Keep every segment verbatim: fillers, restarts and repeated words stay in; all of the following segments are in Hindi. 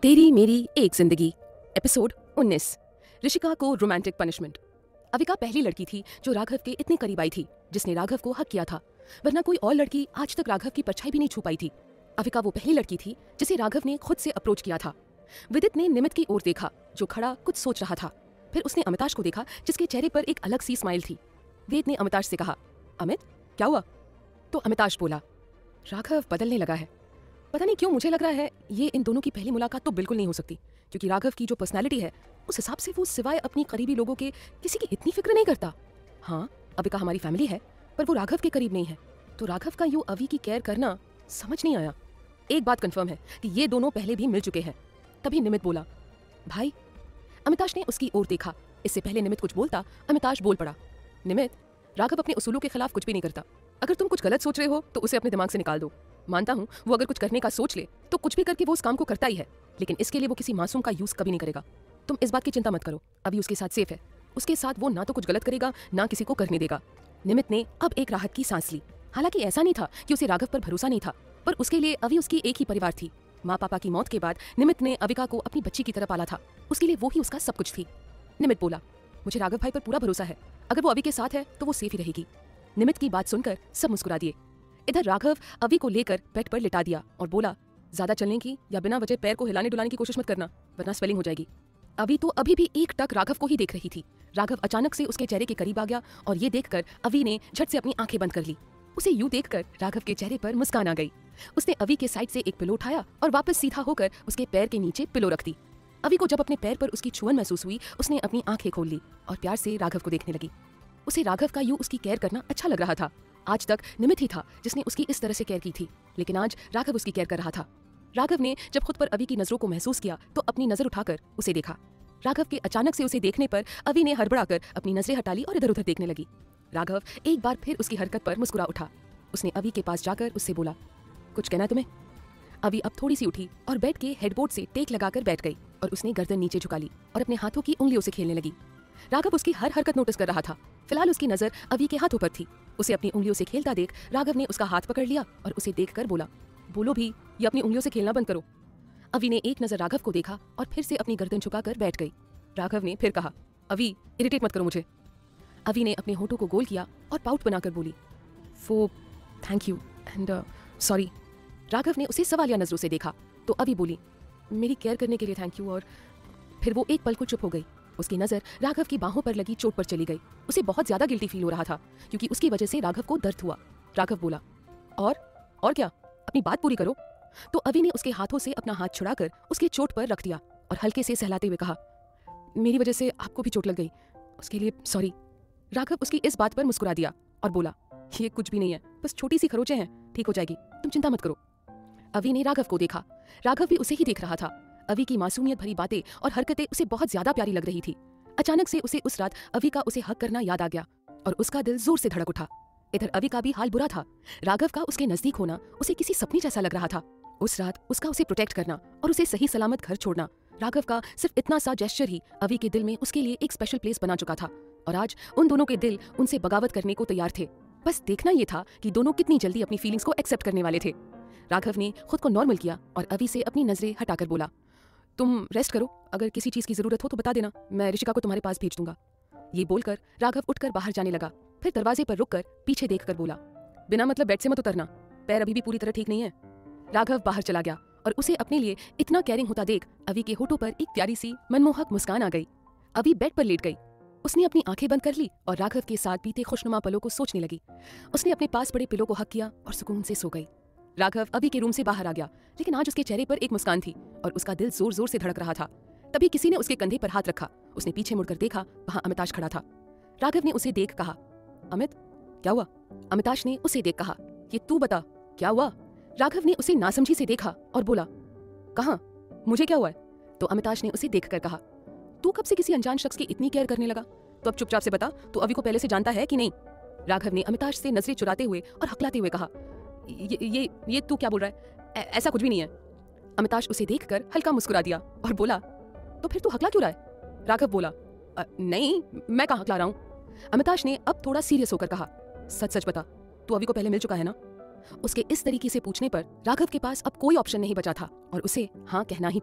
तेरी मेरी एक जिंदगी एपिसोड उन्नीस। ऋषिका को रोमांटिक पनिशमेंट। अविका पहली लड़की थी जो राघव के इतने करीब आई थी, जिसने राघव को हक किया था, वरना कोई और लड़की आज तक राघव की परछाई भी नहीं छू पाई थी। अविका वो पहली लड़की थी जिसे राघव ने खुद से अप्रोच किया था। विदित ने निमित की ओर देखा जो खड़ा कुछ सोच रहा था। फिर उसने अमिताश को देखा जिसके चेहरे पर एक अलग सी स्माइल थी। वेद ने अमिताश से कहा, अमित क्या हुआ? तो अमिताश बोला, राघव बदलने लगा है। पता नहीं क्यों मुझे लग रहा है ये इन दोनों की पहली मुलाकात तो बिल्कुल नहीं हो सकती, क्योंकि राघव की जो पर्सनैलिटी है उस हिसाब से वो सिवाय अपनी करीबी लोगों के किसी की इतनी फिक्र नहीं करता। हाँ, अविका हमारी फैमिली है, पर वो राघव के करीब नहीं है, तो राघव का यूं अवि की केयर करना समझ नहीं आया। एक बात कंफर्म है कि ये दोनों पहले भी मिल चुके हैं। तभी निमित बोला, भाई। अमिताश ने उसकी ओर देखा। इससे पहले निमित कुछ बोलता, अमिताश बोल पड़ा, निमित, राघव अपने उसूलों के खिलाफ कुछ भी नहीं करता। अगर तुम कुछ गलत सोच रहे हो तो उसे अपने दिमाग से निकाल दो। मानता हूँ वो अगर कुछ करने का सोच ले तो कुछ भी करके वो उस काम को करता ही है, लेकिन इसके लिए वो किसी मासूम का यूज कभी नहीं करेगा। तुम इस बात की चिंता मत करो, अभी उसके साथ सेफ है। उसके साथ वो ना तो कुछ गलत करेगा ना किसी को करने देगा। निमित ने अब एक राहत की सांस ली। हालांकि ऐसा नहीं था कि उसे राघव पर भरोसा नहीं था, पर उसके लिए अभी उसकी एक ही परिवार थी। माँ पापा की मौत के बाद निमित ने अविका को अपनी बच्ची की तरह पाला था। उसके लिए वो ही उसका सब कुछ थी। निमित बोला, मुझे राघव भाई पर पूरा भरोसा है। अगर वो अवि के साथ है तो वो सेफ ही रहेगी। निमित की बात सुनकर सब मुस्कुरा दिए। इधर राघव अवि को लेकर बेड पर लिटा दिया और बोला, ज्यादा चलने की या बिना वजह पैर को हिलाने डुलाने की कोशिश मत करना, वरना स्वेलिंग हो जाएगी। अवि तो अभी भी एक टक राघव को ही देख रही थी। राघव अचानक से उसके चेहरे के करीब आ गया और ये देखकर अवि ने झट से अपनी आंखें बंद कर ली। उसे यूं देखकर राघव के चेहरे पर मुस्कान आ गई। उसने अवि के साइड से एक पिलो उठाया और वापस सीधा होकर उसके पैर के नीचे पिलो रख दी। अवि को जब अपने पैर पर उसकी छुअन महसूस हुई, उसने अपनी आंखें खोल ली और प्यार से राघव को देखने लगी। उसे राघव का यूं उसकी केयर करना अच्छा लग रहा था। आज तक निमित ही था जिसने उसकी इस तरह से केयर की थी, लेकिन आज राघव उसकी केयर कर रहा था। राघव ने जब खुद पर अवि की नजरों को महसूस किया तो अपनी नजर उठाकर उसे देखा। राघव के अचानक से उसे देखने पर अवि ने हड़बड़ाकर अपनी नजरें हटा ली और इधर उधर देखने लगी। राघव एक बार फिर उसकी हरकत पर मुस्कुरा उठा। उसने अवि के पास जाकर उससे बोला, कुछ कहना है तुम्हें? अवि अब थोड़ी सी उठी और बेड के हेडबोर्ड से टेक लगाकर बैठ गई और उसने गर्दन नीचे झुका ली और अपने हाथों की उंगलियों से खेलने लगी। राघव उसकी हर हरकत नोटिस कर रहा था। फिलहाल उसकी नजर अवि के हाथों पर थी। उसे अपनी उंगलियों से खेलता देख राघव ने उसका हाथ पकड़ लिया और उसे देखकर बोला, बोलो भी, ये अपनी उंगलियों से खेलना बंद करो। अवि ने एक नजर राघव को देखा और फिर से अपनी गर्दन झुकाकर बैठ गई। राघव ने फिर कहा, अवि, इरिटेट मत करो मुझे। अवि ने अपने होठों को गोल किया और पाउट बनाकर बोली, वो thank you and sorry. Raghav ने उसे सवालिया नजरों से देखा तो अवि बोली, मेरी केयर करने के लिए थैंक यू। और फिर वो एक पल को चुप हो गई। उसकी नजर राघव की बाहों पर लगी चोट पर चली गई। उसे बहुत ज्यादा गिल्टी फील हो रहा था क्योंकि उसकी वजह से राघव को दर्द हुआ। राघव बोला, और और क्या, अपनी बात पूरी करो। तो अवि ने उसके हाथों से अपना हाथ छुड़ाकर उसके चोट पर रख दिया और हल्के से सहलाते हुए कहा, मेरी वजह से आपको भी चोट लग गई, उसके लिए सॉरी। राघव उसकी इस बात पर मुस्कुरा दिया और बोला, ये कुछ भी नहीं है, बस छोटी सी खरोंचें हैं, ठीक हो जाएगी, तुम चिंता मत करो। अवि ने राघव को देखा। राघव भी उसे ही देख रहा था। अवि की मासूमियत भरी बातें और हरकतें उसे बहुत ज्यादा प्यारी लग रही थी। अचानक से उसे उस रात अवि का उसे हक करना याद आ गया और उसका दिल जोर से धड़क उठा। इधर अवि का भी हाल बुरा था। राघव का उसके नजदीक होना उसे किसी सपने जैसा लग रहा था। उस रात उसका उसे प्रोटेक्ट करना और उसे सही सलामत घर छोड़ना, राघव का सिर्फ इतना सा जेस्चर ही अवि के दिल में उसके लिए एक स्पेशल प्लेस बना चुका था। और आज उन दोनों के दिल उनसे बगावत करने को तैयार थे। बस देखना ये था कि दोनों कितनी जल्दी अपनी फीलिंग्स को एक्सेप्ट करने वाले थे। राघव ने खुद को नॉर्मल किया और अवि से अपनी नजरें हटाकर बोला, तुम रेस्ट करो, अगर किसी चीज की जरूरत हो तो बता देना, मैं ऋषिका को तुम्हारे पास भेज दूंगा। ये बोलकर राघव उठकर बाहर जाने लगा। फिर दरवाजे पर रुककर पीछे देखकर बोला, बिना मतलब बेड से मत उतरना, पैर अभी भी पूरी तरह ठीक नहीं है। राघव बाहर चला गया और उसे अपने लिए इतना केयरिंग होता देख अवि के होठों पर एक प्यारी सी मनमोहक मुस्कान आ गई। अवि बेड पर लेट गई। उसने अपनी आंखें बंद कर ली और राघव के साथ बीते खुशनुमा पलों को सोचने लगी। उसने अपने पास पड़े पिलो को हक किया और सुकून से सो गई। राघव अवि के रूम से बाहर आ गया, लेकिन आज उसके चेहरे पर एक मुस्कान थी और उसका दिल जोर जोर से धड़क रहा था। तभी किसी ने उसके कंधे पर हाथ रखा। उसने पीछे मुड़कर देखा, वहां अमिताश खड़ा था। राघव ने उसे देख कहा, अमित क्या हुआ? अमिताश ने उसे देख कहा, ये तू बता क्या हुआ? राघव ने उसे नासमझी से देखा और बोला, कहाँ, मुझे क्या हुआ है? तो अमिताश ने उसे देखकर कहा, तू कब से किसी अनजान शख्स की इतनी केयर करने लगा? तो अब चुपचाप से बता, तू अवि को पहले से जानता है कि नहीं? राघव ने अमिताश से नजरें चुराते हुए और हकलाते हुए कहा, ये ये ये तू क्या बोल रहा है? ऐसा कुछ भी नहीं है। अमिताश उसे देखकर हल्का मुस्कुरा दिया और बोला, तो फिर तू हकला क्यों रहा है? राघव बोला, नहीं, मैं कहाँ हकला रहा हूँ। अमिताश ने अब थोड़ा सीरियस होकर कहा, सच सच बता, तू अवि को पहले मिल चुका है ना? उसके इस तरीके से पूछने पर राघव के पास अब कोई ऑप्शन नहीं बचा था और उसे हाँ कहना ही पड़ा।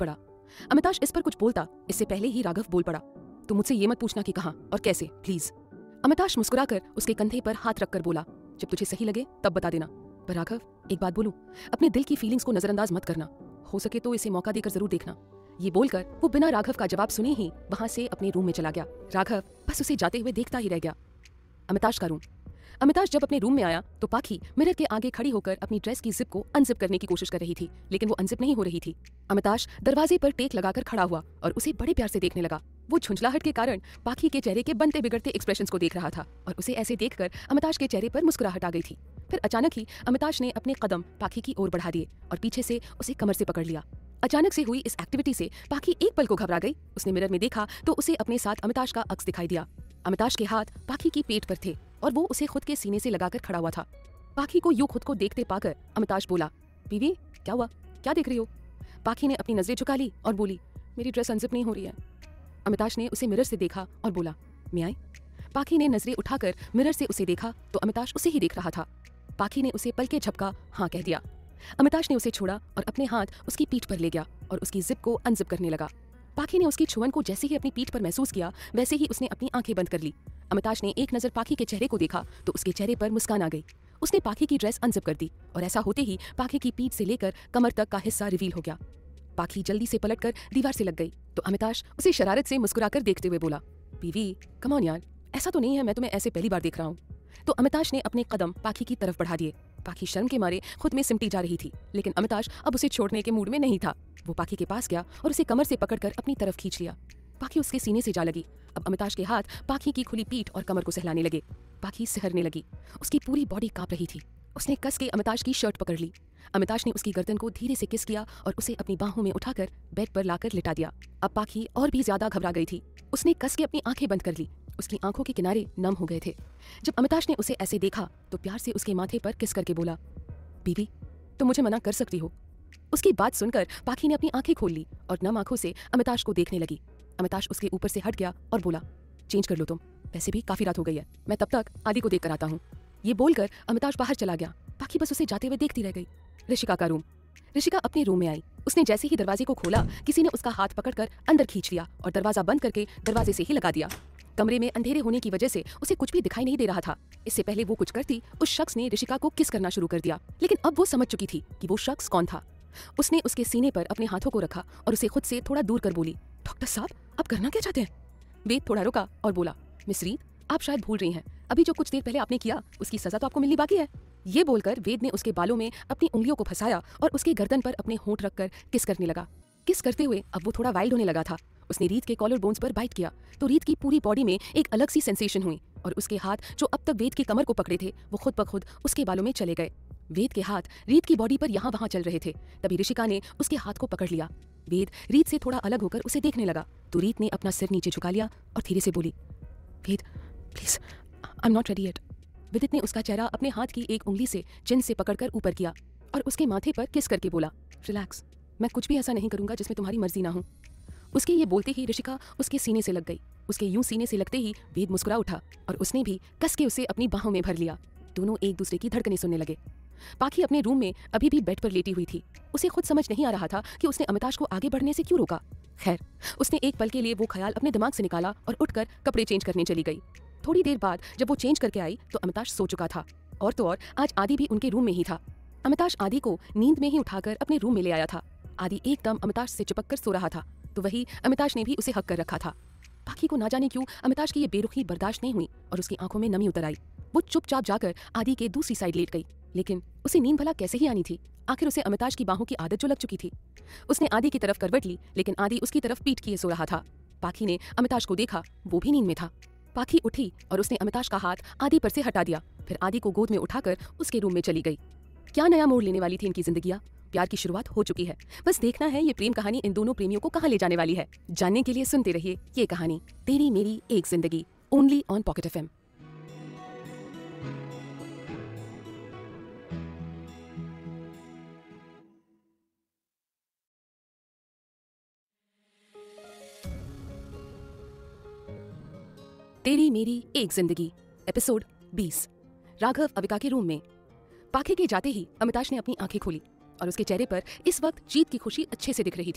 अमिताश इस पर कुछ बोलता इससे पहले ही राघव बोल पड़ा, तुम मुझसे ये मत पूछना कि कहाँ और कैसे, प्लीज। अमिताश मुस्कुराकर उसके कंधे पर हाथ रखकर बोला, जब तुझे सही लगे तब बता देना। पर राघव, एक बात बोलूं, अपने दिल की फीलिंग्स को नजरअंदाज मत करना, हो सके तो इसे मौका देकर जरूर देखना। ये बोलकर वो बिना राघव का जवाब सुने ही वहां से अपने रूम में चला गया। राघव बस उसे जाते हुए देखता ही रह गया। अमिताश का रूम। अमिताश जब अपने रूम में आया तो पाखी मिरर के आगे खड़ी होकर अपनी ड्रेस की जिप को अनजिप करने की कोशिश कर रही थी, लेकिन वो अनजिप नहीं हो रही थी। अमिताश दरवाजे पर टेक लगाकर खड़ा हुआ और उसे बड़े प्यार से देखने लगा। वो झुंझलाहट के कारण पाखी के चेहरे के बनते बिगड़ते एक्सप्रेशंस को देख रहा था और उसे ऐसे देखकर अमिताश के चेहरे पर मुस्कुराहट आ गई थी। फिर अचानक ही अमिताश ने अपने कदम पाखी की ओर बढ़ा दिए और पीछे से उसे कमर से पकड़ लिया। अचानक से हुई इस एक्टिविटी से पाखी एक पल को घबरा गई। उसने मिरर में देखा तो उसे अपने साथ अमिताश का अक्स दिखाई दिया। अमिताश के हाथ पाखी की पेट पर थे और वो उसे खुद के सीने से लगाकर खड़ा हुआ था। पाखी को यूं खुद को देखते पाकर अमिताश बोला, बीवी क्या हुआ, क्या देख रही हो? पाखी ने अपनी नजरें झुका ली और बोली, मेरी ड्रेस अनजिप नहीं हो रही है। अमिताश ने उसे मिरर से देखा और बोला, मैं आई? पाखी ने नजरें उठाकर मिरर से उसे देखा तो अमिताश उसे ही देख रहा था। पाखी ने उसे पल के झपका हाँ कह दिया। अमिताश ने उसे छोड़ा और अपने हाथ उसकी पीठ पर ले गया और उसकी जिप को अनजिप करने लगा। पाखी ने उसकी छुअन को जैसे ही अपनी पीठ पर महसूस किया वैसे ही उसने अपनी आंखें बंद कर ली। अमिताश ने एक नजर पाखी के चेहरे को देखा तो उसके चेहरे पर मुस्कान आ गई। उसने पाखी की ड्रेस अनजिप कर दी और ऐसा होते ही पाखी की पीठ से लेकर कमर तक का हिस्सा रिवील हो गया। पाखी जल्दी से पलटकर दीवार से लग गई तो अमिताश उसे शरारत से मुस्कुराकर देखते हुए बोला, बीवी कम ऑन यार, ऐसा तो नहीं है मैं तुम्हें ऐसे पहली बार देख रहा हूँ। तो अमिताश ने अपने कदम पाखी की तरफ बढ़ा दिए। पाखी शर्म के मारे खुद में सिमटी जा रही थी, लेकिन अमिताश अब उसे छोड़ने के मूड में नहीं था। वो पाखी के पास गया और उसे कमर से पकड़कर अपनी तरफ खींच लिया। पाखी उसके सीने से जा लगी। अब अमिताश के हाथ पाखी की खुली पीठ और कमर को सहलाने लगे। पाखी सिहरने लगी। उसकी पूरी बॉडी कांप रही थी। उसने कस के अमिताश की शर्ट पकड़ ली। अमिताश ने उसकी गर्दन को धीरे से किस किया और उसे अपनी बाहों में उठाकर बेड पर लाकर लिटा दिया। अब पाखी और भी ज्यादा घबरा गई थी। उसने कस के अपनी आंखें बंद कर ली। उसकी आंखों के किनारे नम हो गए थे। जब अमिताश ने उसे ऐसे देखा तो प्यार से उसके माथे पर किस करके बोला, बीवी तुम मुझे मना कर सकती हो। उसकी बात सुनकर पाखी ने अपनी आंखें खोल ली और नम आंखों से अमिताश को देखने लगी। अमिताश उसके ऊपर से हट गया और बोला, चेंज कर लो तुम, वैसे भी काफी रात हो गई है, मैं तब तक आदि को देख कर आता हूँ। ये बोलकर अमिताश बाहर चला गया। पाखी बस उसे जाते हुए देखती रह गई। ऋषिका का रूम। ऋषिका अपने रूम में आई। उसने जैसे ही दरवाजे को खोला किसी ने उसका हाथ पकड़कर अंदर खींच लिया और दरवाजा बंद करके दरवाजे से ही लगा दिया। कमरे में अंधेरे होने की वजह से उसे कुछ भी दिखाई नहीं दे रहा था। इससे पहले वो कुछ करती, उस शख्स ने ऋषिका को किस करना शुरू कर दिया, लेकिन अब वो समझ चुकी थी कि वो शख्स कौन था। उसने उसके सीने पर अपने हाथों को रखा और उसे खुद से थोड़ा दूर कर बोली, डॉक्टर साहब आप करना क्या चाहते हैं? वेद थोड़ा रुका और बोला, मिस रीत आप शायद भूल रही हैं, अभी जो कुछ देर पहले आपने किया उसकी सजा तो आपको मिलनी बाकी है। ये बोलकर वेद ने उसके बालों में अपनी उंगलियों को फंसाया और उसके गर्दन पर अपने होंठ रखकर किस करने लगा। किस करते हुए अब वो थोड़ा वाइल्ड होने लगा था। उसने रीत के कॉलर बोन्स पर बाइट किया तो रीत की पूरी बॉडी में एक अलग सी सेंसेशन हुई और उसके हाथ जो अब तक वेद की कमर को पकड़े थे वो खुद ब खुद उसके बालों में चले गए। वेद के हाथ रीत की बॉडी पर यहाँ वहाँ चल रहे थे। तभी ऋषिका ने उसके हाथ को पकड़ लिया। वेद रीत से थोड़ा अलग होकर उसे देखने लगा तो रीत ने अपना सिर नीचे झुका लिया और धीरे से बोली, Ved please I am not ready yet. Vidit ने उसका चेहरा अपने हाथ की एक उंगली से चिन से पकड़कर ऊपर किया और उसके माथे पर किस करके बोला, रिलैक्स, मैं कुछ भी ऐसा नहीं करूंगा जिसमें तुम्हारी मर्जी ना हो। उसके ये बोलते ही ऋषिका उसके सीने से लग गई। उसके यूं सीने से लगते ही वेद मुस्कुरा उठा और उसने भी कस के उसे अपनी बाहों में भर लिया। दोनों एक दूसरे की धड़कनें सुनने लगे। पाखी अपने रूम में अभी भी बेड पर लेटी हुई थी। उसे खुद समझ नहीं आ रहा था कि उसने अमिताश को आगे बढ़ने से क्यों रोका। खैर, उसने एक पल के लिए वो ख्याल अपने दिमाग से निकाला और उठकर कपड़े चेंज करने चली गई। थोड़ी देर बाद जब वो चेंज करके आई तो अमिताश सो चुका था और तो और आज आदि भी उनके रूम में ही था। अमिताश आदि को नींद में ही उठाकर अपने रूम में ले आया था। आदि एकदम अमिताश से चिपक कर सो रहा था तो वही अमिताश ने भी उसे हक कर रखा था। पाखी को ना जाने क्यों अमिताश की ये बेरुखी बर्दाश्त नहीं हुई और उसकी आंखों में नमी उतर आई। वो चुपचाप जाकर आदि के दूसरी साइड लेट गई, लेकिन उसे नींद भला कैसे ही आनी थी? आखिर उसे अमिताश की बाहों की आदत जो लग चुकी थी। उसने आदि की तरफ करवट ली, लेकिन आदि उसकी तरफ पीठ किए सो रहा था। पाखी ने अमिताश को देखा, वो भी नींद में था। पाखी उठी और उसने अमिताश का हाथ आदि पर से हटा दिया, फिर आदि को गोद में उठाकर उसके रूम में चली गई। क्या नया मोड़ लेने वाली थी इनकी जिंदगियां? प्यार की शुरुआत हो चुकी है, बस देखना है ये प्रेम कहानी इन दोनों प्रेमियों को कहाँ ले जाने वाली है। जानने के लिए सुनते रहिए ये कहानी तेरी मेरी एक जिंदगी, ओनली ऑन पॉकेट एफएम। तेरी मेरी एक जिंदगी एपिसोड बीस। राघव अविका के रूम में। पाखी के जाते ही अमिताश ने अपनी आंखें खोली और उसके चेहरे पर इस वक्त जीत की खुशी अच्छे से दिख रही थी।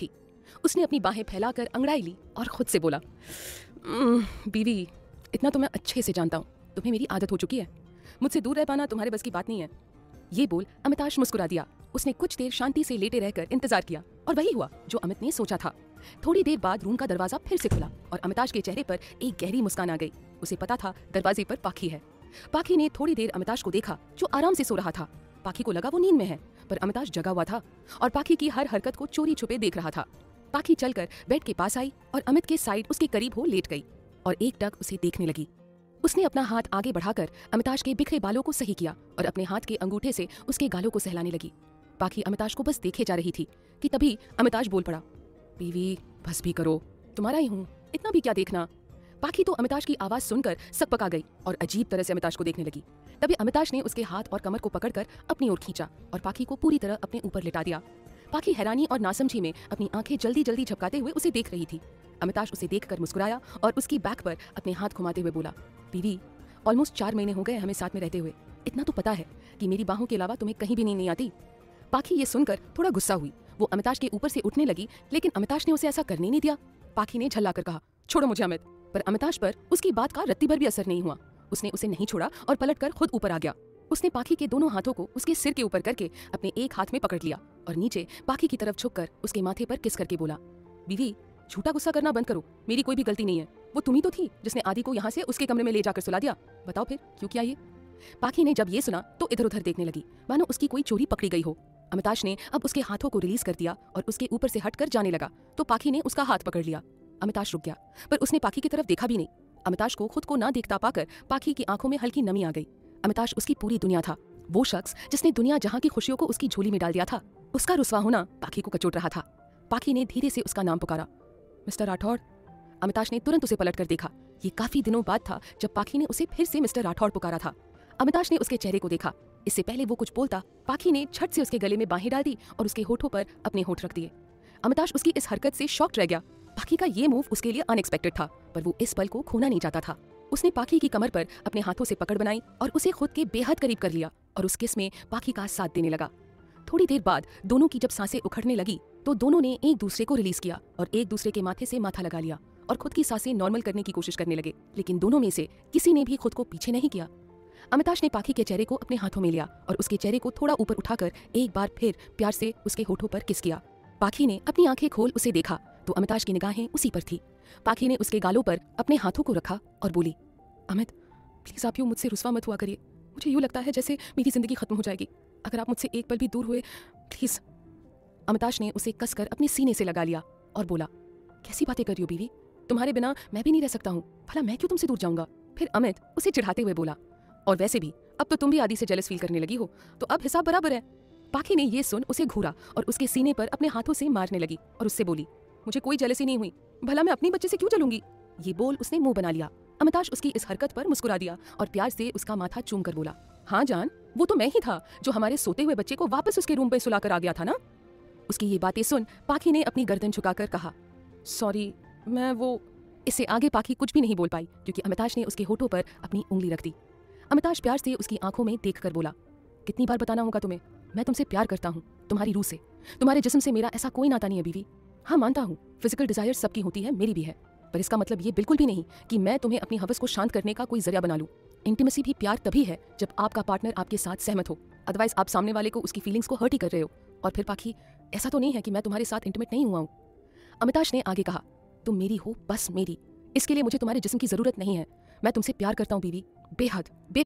उसने अपनी बाहें फैलाकर अंगड़ाई ली और खुद से बोला, "उम्म, बीवी, इतना तो मैं अच्छे से जानता हूँ, तुम्हें मेरी आदत हो चुकी है। मुझसे दूर रह पाना तुम्हारे बस की बात नहीं है।" ये बोल अमिताश मुस्कुरा दिया। उसने कुछ देर शांति से लेटे रहकर इंतजार किया और वही हुआ जो अमित ने सोचा था। थोड़ी देर बाद रूम का दरवाजा फिर से खुला और अमिताश के चेहरे पर एक गहरी मुस्कान आ गई। उसे पता था दरवाजे पर पाखी है। पाखी ने थोड़ी देर अमिताश को देखा जो आराम से सो रहा था। पाखी को लगा वो नींद में है, पर अमिताश जगा हुआ था और पाखी की हर हरकत को चोरी छुपे देख रहा था। पाखी चलकर बेड के पास आई और अमित के साइड उसके करीब हो लेट गई और एक टक उसे देखने लगी। उसने अपना हाथ आगे बढ़ाकर अमिताश के बिखरे बालों को सही किया और अपने हाथ के अंगूठे से उसके गालों को सहलाने लगी। पाखी अमिताश को बस देखे जा रही थी कि तभी अमिताश बोल पड़ा, "बीवी, बस भी करो, तुम्हारा ही हूँ, इतना भी क्या देखना।" पाखी तो अमिताश की आवाज सुनकर सकपका गई और अजीब तरह से अमिताश को देखने लगी। तभी अमिताश ने उसके हाथ और कमर को पकड़कर अपनी ओर खींचा और पाखी को पूरी तरह अपने ऊपर लिटा दिया। पाखी हैरानी और नासमझी में अपनी आंखें जल्दी जल्दी झपकाते हुए उसे देख रही थी। अमिताश उसे देखकर मुस्कुराया और उसकी बैक पर अपने हाथ घुमाते हुए बोला, "बीवी, ऑलमोस्ट चार महीने हो गए हमें साथ में रहते हुए। इतना तो पता है कि मेरी बाहों के अलावा तुम्हें कहीं भी नींद नहीं आती।" पाखी ये सुनकर थोड़ा गुस्सा हुई। वो अमिताश के ऊपर से उठने लगी, लेकिन अमिताश ने उसे ऐसा करने नहीं दिया। पाखी ने झल्ला कर कहा, "छोड़ो मुझे अमित।" पर अमिताश पर उसकी बात का रत्ती भर भी असर नहीं हुआ। उसने उसे नहीं छोड़ा और पलटकर खुद ऊपर आ गया। उसने पाखी के दोनों हाथों को उसके सिर के ऊपर करके अपने एक हाथ में पकड़ लिया और नीचे पाखी की तरफ झुककर उसके माथे पर किस करके बोला, "बीवी, झूठा गुस्सा करना बंद करो, मेरी कोई भी गलती नहीं है। वो तुम ही तो थी जिसने आदि को यहाँ से उसके कमरे में ले जाकर सुला दिया। बताओ फिर क्यों किया ये?" पाखी ने जब ये सुना तो इधर उधर देखने लगी, मानो उसकी कोई चोरी पकड़ी गई हो। अमिताश ने अब उसके हाथों को रिलीज कर दिया और उसके ऊपर से हटकर जाने लगा तो पाखी ने उसका हाथ पकड़ लिया। अमिताश रुक गया, पर उसने पाखी की तरफ देखा भी नहीं। अमिताश को खुद को ना देखता पाकर पाखी की आंखों में हल्की नमी आ गई। अमिताश उसकी पूरी दुनिया था, वो शख्स जिसने दुनिया जहां की खुशियों को उसकी झोली में डाल दिया था। उसका रुसवा होना पाखी को कचोट रहा था। पाखी ने धीरे से उसका नाम पुकारा, "मिस्टर राठौड़।" अमिताश ने तुरंत उसे पलटकर देखा। ये काफी दिनों बाद था जब पाखी ने उसे फिर से मिस्टर राठौड़ पुकारा था। अमिताश ने उसके चेहरे को देखा। इससे पहले वो कुछ बोलता, पाखी ने झट से उसके गले में बाहें डाल दी और उसके होठों पर अपने होठ रख दिए। अमिताश उसकी इस हरकत से शॉक्ड रह गया। पाखी का ये मूव उसके लिए अनएक्सपेक्टेड था, पर वो इस पल को खोना नहीं चाहता था। उसने पाखी की कमर पर अपने हाथों से पकड़ बनाई और उसे खुद के बेहद करीब कर लिया और उस किस में पाखी का साथ देने लगा। थोड़ी देर बाद दोनों की जब सांसें उखड़ने लगी तो दोनों ने एक दूसरे को रिलीज किया और एक दूसरे के माथे से माथा लगा लिया और खुद की सांसें नॉर्मल करने की कोशिश करने लगे, लेकिन दोनों में से किसी ने भी खुद को पीछे नहीं किया। अमिताश ने पाखी के चेहरे को अपने हाथों में लिया और उसके चेहरे को थोड़ा ऊपर उठाकर एक बार फिर प्यार से उसके होठों पर किस किया। पाखी ने अपनी आंखें खोल उसे देखा तो अमिताश की निगाहें उसी पर थी। पाखी ने उसके गालों पर अपने हाथों को रखा और बोली, "अमित, प्लीज आप यूं मुझसे रुस्वा मत हुआ करिए। मुझे यूं लगता है जैसे मेरी जिंदगी खत्म हो जाएगी। अगर आप मुझसे एक पल भी दूर हुए, प्लीज।" अमिताश ने उसे कसकर अपने सीने से लगा लिया और बोला, "कैसी बातें कर रही हो बीवी? तुम्हारे बिना मैं भी नहीं रह सकता हूँ। भला मैं क्यों तुमसे दूर जाऊंगा?" फिर अमित उसे चिढ़ाते हुए बोला, "और वैसे भी अब तो तुम भी आदि से जेलस फील करने लगी हो, तो अब हिसाब बराबर है।" पाखी ने ये सुन उसे घूरा और उसके सीने पर अपने हाथों से मारने लगी और उससे बोली, "मुझे कोई जेलसी नहीं हुई। भला मैं अपनी बच्चे से क्यों जलूंगी?" ये बोल उसने मुंह बना लिया। अमिताश उसकी इस हरकत पर मुस्कुरा दिया और प्यार से उसका माथा चूम कर बोला, "हाँ जान, वो तो मैं ही था जो हमारे सोते हुए बच्चे को वापस उसके रूम पे सुलाकर आ गया था ना?" उसकी ये बातें सुन पाखी ने अपनी गर्दन झुकाकर कहा, "सॉरी, मैं वो..." इससे आगे पाखी कुछ भी नहीं बोल पाई क्योंकि अमिताश ने उसके होठों पर अपनी उंगली रख दी। अमिताश प्यार से उसकी आंखों में देखकर बोला, "कितनी बार बताना होगा तुम्हें, मैं तुमसे प्यार करता हूँ, तुम्हारी रूह से। तुम्हारे जिस्म से मेरा ऐसा कोई नाता नहीं है बीवी। हाँ मानता हूँ फिजिकल डिजायर सबकी होती है, मेरी भी है, पर इसका मतलब ये बिल्कुल भी नहीं कि मैं तुम्हें अपनी हवस को शांत करने का कोई जरिया बना लूँ। इंटीमेसी भी प्यार तभी है जब आपका पार्टनर आपके साथ सहमत हो, अदरवाइज आप सामने वाले को उसकी फीलिंग्स को हर्ट ही कर रहे हो। और फिर पाखी, ऐसा तो नहीं है कि मैं तुम्हारे साथ इंटीमेट नहीं हुआ हूँ।" अमिताश ने आगे कहा, "तुम मेरी हो, बस मेरी। इसके लिए मुझे तुम्हारे जिस्म की जरूरत नहीं है। मैं तुमसे प्यार करता हूँ बीवी, बेहद बे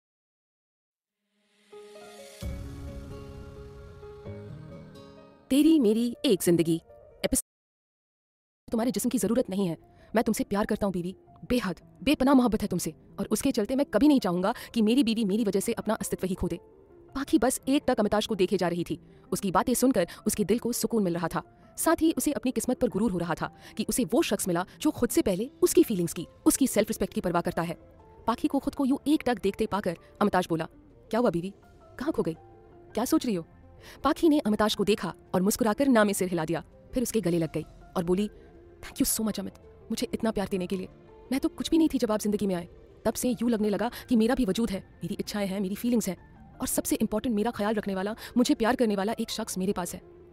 तेरी मेरी एक जिंदगी एपिसोड। तुम्हारे जिस्म की जरूरत नहीं है। मैं तुमसे प्यार करता हूँ बीवी, बेहद बेपनाह मोहब्बत है तुमसे और उसके चलते मैं कभी नहीं चाहूंगा कि मेरी बीवी मेरी वजह से अपना अस्तित्व ही खो दे। पाखी बस एक टक अमिताश को देखे जा रही थी। उसकी बातें सुनकर उसके दिल को सुकून मिल रहा था, साथ ही उसे अपनी किस्मत पर गुरूर हो रहा था कि उसे वो शख्स मिला जो खुद से पहले उसकी फीलिंग्स की, उसकी सेल्फ रिस्पेक्ट की परवाह करता है। पाखी को खुद को यूं एक टक देखते पाकर अमिताश बोला, "क्या हुआ बीवी, कहाँ खो गई? क्या सोच रही हो?" पाखी ने अमिताश को देखा और मुस्कुराकर ना में सिर हिला दिया, फिर उसके गले लग गई और बोली, "thank you so much Amit, मुझे इतना प्यार देने के लिए। मैं तो कुछ भी नहीं थी जब आप जिंदगी में आए। तब से यूं लगने लगा कि मेरा भी वजूद है, मेरी इच्छाएं हैं, मेरी फीलिंग्स हैं और सबसे इंपॉर्टेंट मेरा ख्याल रखने वाला, मुझे प्यार करने वाला एक शख्स मेरे पास है।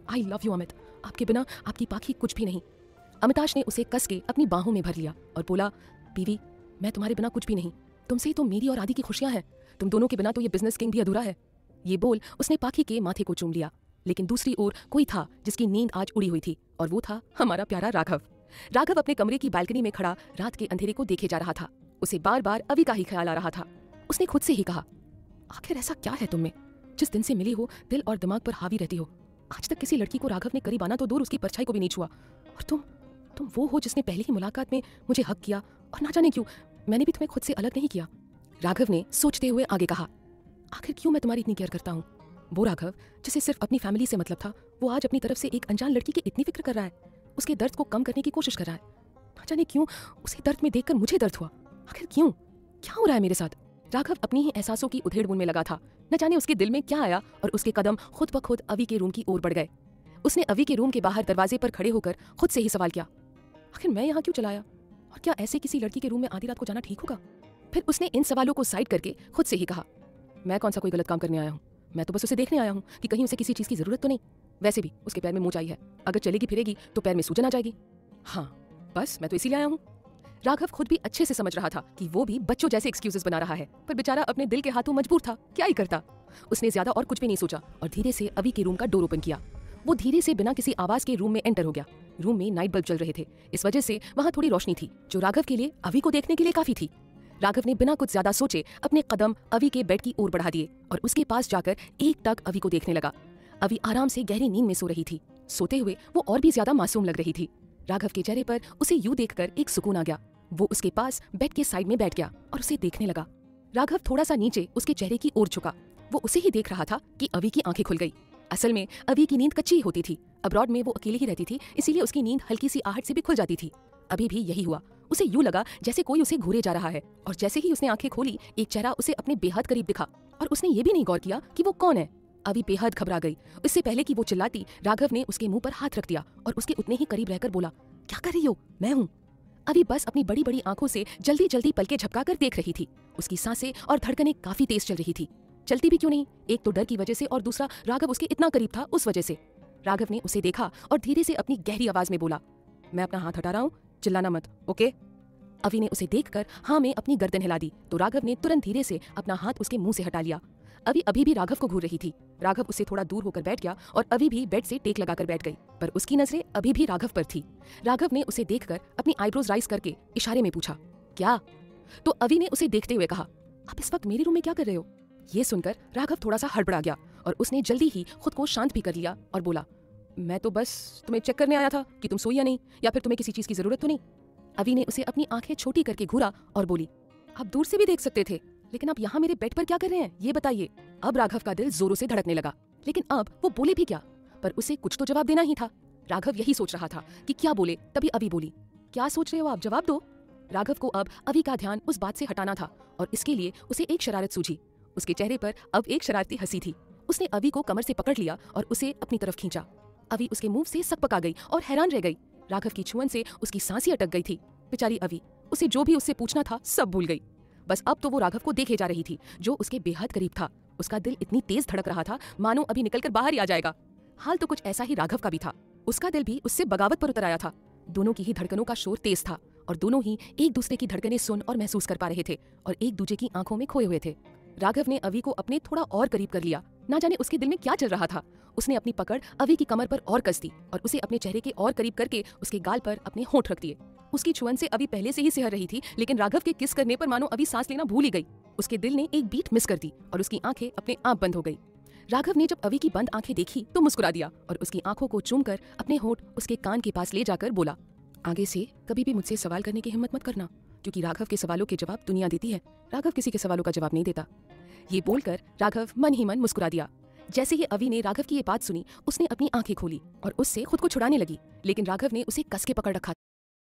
आई लव यू अमित, आपके बिना आपकी पाखी कुछ भी नहीं। अमिताश ने उसे कस के अपनी बाहों में भर लिया और बोला, बीवी मैं तुम्हारे बिना कुछ भी नहीं, तुमसे ही तो मेरी और आदि की खुशियां हैं, तुम दोनों के बिना तो ये बिजनेस किंग भी अधूरा है। ये बोल उसने पाखी के माथे को चूम लिया। लेकिन दूसरी ओर कोई था जिसकी नींद आज उड़ी हुई थी, और वो था हमारा प्यारा राघव। राघव अपने कमरे की बालकनी में खड़ा रात के अंधेरे को देखे जा रहा था। उसे बार बार अवि का ही ख्याल आ रहा था। उसने खुद से ही कहा, आखिर ऐसा क्या है तुम में, जिस दिन से मिली हो दिल और दिमाग पर हावी रहती हो। आज तक किसी लड़की को राघव ने करीब आना तो दूर उसकी परछाई को भी नहीं छुआ, और तुम तुम वो हो जिसने पहली ही मुलाकात में मुझे हक किया, और ना जाने क्यों मैंने भी तुम्हें खुद से अलग नहीं किया। राघव ने सोचते हुए आगे कहा, आखिर क्यों मैं तुम्हारी इतनी केयर करता हूँ। वो राघव जिसे सिर्फ अपनी फैमिली से मतलब था, वो आज अपनी तरफ से एक अनजान लड़की की इतनी फिक्र कर रहा है, उसके दर्द को कम करने की कोशिश कर रहा है। ना जाने क्यों उसे दर्द में देखकर मुझे दर्द हुआ। आखिर क्यों, क्या हो रहा है मेरे साथ। राघव अपनी ही एहसासों की उधेड़-बुन में लगा था। न जाने उसके दिल में क्या आया और उसके कदम खुद ब खुद अवि के रूम की ओर बढ़ गए। उसने अवि के रूम के बाहर दरवाजे पर खड़े होकर खुद से ही सवाल किया, आखिर मैं यहाँ क्यों चला आया, और क्या ऐसे किसी लड़की के रूम में आधी रात को जाना ठीक होगा। फिर उसने इन सवालों को साइड करके खुद से ही कहा, मैं कौन सा कोई गलत काम करने आया हूँ, मैं तो बस उसे देखने आया हूँ कि कहीं उसे किसी चीज़ की जरूरत तो नहीं। वैसे भी उसके पैर में मोच आई है, अगर चलेगी फिरेगी तो पैर में सूजन आ जाएगी। हाँ बस मैं तो इसीलिए आया हूँ। राघव खुद भी अच्छे से समझ रहा था कि वो भी बच्चों जैसे एक्सक्यूजेस बना रहा है, पर बेचारा अपने दिल के हाथों मजबूर था, क्या ही करता। उसने ज्यादा और कुछ भी नहीं सोचा और धीरे से अवि के रूम का डोर ओपन किया। वो धीरे से बिना किसी आवाज के रूम में एंटर हो गया। रूम में नाइट बल्ब जल रहे थे, इस वजह से वहाँ थोड़ी रोशनी थी, जो राघव के लिए अवि को देखने के लिए काफी थी। राघव ने बिना कुछ ज्यादा सोचे अपने कदम अवि के बेड की ओर बढ़ा दिए और उसके पास जाकर एक टक अवि को देखने लगा। अवि आराम से गहरी नींद में सो रही थी। सोते हुए वो और भी ज्यादा मासूम लग रही थी। राघव के चेहरे पर उसे यूं देखकर एक सुकून आ गया। वो उसके पास बेड के साइड में बैठ गया और उसे देखने लगा। राघव थोड़ा सा नीचे उसके चेहरे की ओर झुका। वो उसे ही देख रहा था कि अवि की आंखें खुल गई। असल में अवि की नींद कच्ची ही होती थी। अब्रॉड में वो अकेली ही रहती थी, इसीलिए उसकी नींद हल्की सी आहट से भी खुल जाती थी। अभी भी यही हुआ। उसे यूं लगा जैसे कोई उसे घूरे जा रहा है, और जैसे ही उसने आंखें खोली एक चेहरा उसे अपने बेहद करीब दिखा, और उसने ये भी नहीं गौर किया कि वो कौन है। अवि बेहद घबरा गई। इससे पहले कि वो चिल्लाती, राघव ने उसके मुंह पर हाथ रख दिया और उसके उतने ही करीब रहकर बोला, क्या कर रही हो, मैं हूँ। अवि बस अपनी बड़ी बड़ी आंखों से जल्दी जल्दी पलके झपकाकर देख रही थी। उसकी सांसें और धड़कनें काफी तेज चल रही थी। चलती भी क्यों नहीं, एक तो डर की वजह से और दूसरा राघव उसके इतना करीब था उस वजह से। राघव ने उसे देखा और धीरे से अपनी गहरी आवाज में बोला, मैं अपना हाथ हटा रहा हूँ, चिल्लाना मत, ओके। अवि ने उसे देखकर हाँ में अपनी गर्दन हिला दी, तो राघव ने तुरंत धीरे से अपना हाथ उसके मुंह से हटा लिया। अवि अभी भी राघव को घूर रही थी। राघव उससे थोड़ा दूर होकर बैठ गया और अवि भी बेड से टेक लगाकर बैठ गई, पर उसकी नजरें अभी भी राघव पर थी। राघव ने उसे देखकर अपनी आईब्रोज राइज करके इशारे में पूछा, क्या? तो अवि ने उसे देखते हुए कहा, आप इस वक्त मेरे रूम में क्या कर रहे हो? ये सुनकर राघव थोड़ा सा हड़बड़ा गया और उसने जल्दी ही खुद को शांत भी कर लिया और बोला, मैं तो बस तुम्हें चेक करने आया था कि तुम सोई या नहीं, या फिर तुम्हें किसी चीज की जरूरत तो नहीं। अवि ने उसे अपनी आंखें छोटी करके घूरा और बोली, आप दूर से भी देख सकते थे, लेकिन आप यहाँ मेरे बेड पर क्या कर रहे हैं, ये बताइए। अब राघव का दिल जोरों से धड़कने लगा, लेकिन अब वो बोले भी क्या, पर उसे कुछ तो जवाब देना ही था। राघव यही सोच रहा था कि क्या बोले, तभी अवि बोली, क्या सोच रहे हो आप, जवाब दो। राघव को अब अवि का ध्यान उस बात से हटाना था और इसके लिए उसे एक शरारत सूझी। उसके चेहरे पर अब एक शरारती हंसी थी। उसने अवि को कमर से पकड़ लिया और उसे अपनी तरफ खींचा। अवि उसके मुंह से सकपका गई और हैरान रह गई। राघव की छुअन से उसकी सांसें अटक गई थी। बेचारी अवि, उसे जो भी उससे पूछना था सब भूल गई। बस अब तो वो राघव को देखे जा रही थी, जो उसके बेहद करीब था। उसका दिल इतनी तेज धड़क रहा था मानो अभी निकलकर बाहर ही आ जाएगा। हाल तो कुछ ऐसा ही राघव का भी था। उसका दिल भी उससे बगावत पर उतर आया था। दोनों की ही धड़कनों का शोर तेज था और दोनों ही एक दूसरे की धड़कनें सुन और महसूस कर पा रहे थे और एक दूसरे की आंखों में खोए हुए थे। राघव ने अवि को अपने थोड़ा और करीब कर लिया। ना जाने उसके दिल में क्या चल रहा था। उसने अपनी पकड़ अवि की कमर पर और कस दी और उसे अपने चेहरे के और करीब करके उसके गाल पर अपने होंठ रख दिए। उसकी छुअन से अवि पहले से ही सिहर रही थी, लेकिन राघव के किस करने पर मानो अवि सांस लेना भूल ही गई। उसके दिल ने एक बीट मिस कर दी और उसकी आंखें अपने आप बंद हो गई। राघव ने जब अवि की बंद आंखें देखी तो मुस्कुरा दिया और उसकी आंखों को चूमकर अपने होंठ उसके कान के पास ले जाकर बोला, आगे से कभी भी मुझसे सवाल करने की हिम्मत मत करना, क्योंकि राघव के सवालों के जवाब दुनिया देती है, राघव किसी के सवालों का जवाब नहीं देता। ये बोलकर राघव मन ही मन मुस्कुरा दिया। जैसे ही अवि ने राघव की ये बात सुनी, उसने अपनी आंखें खोली और उससे खुद को छुड़ाने लगी, लेकिन राघव ने उसे कस के पकड़ रखा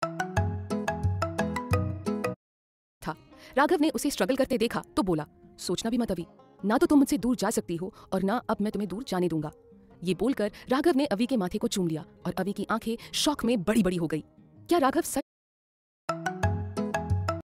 था। राघव ने उसे स्ट्रगल करते देखा तो बोला, सोचना भी मत अवि, ना तो तुम मुझसे दूर जा सकती हो और ना अब मैं तुम्हें दूर जाने दूंगा। ये बोलकर राघव ने अवि के माथे को चूम लिया और अवि की आंखें शौक में बड़ी बड़ी हो गई। क्या राघव सच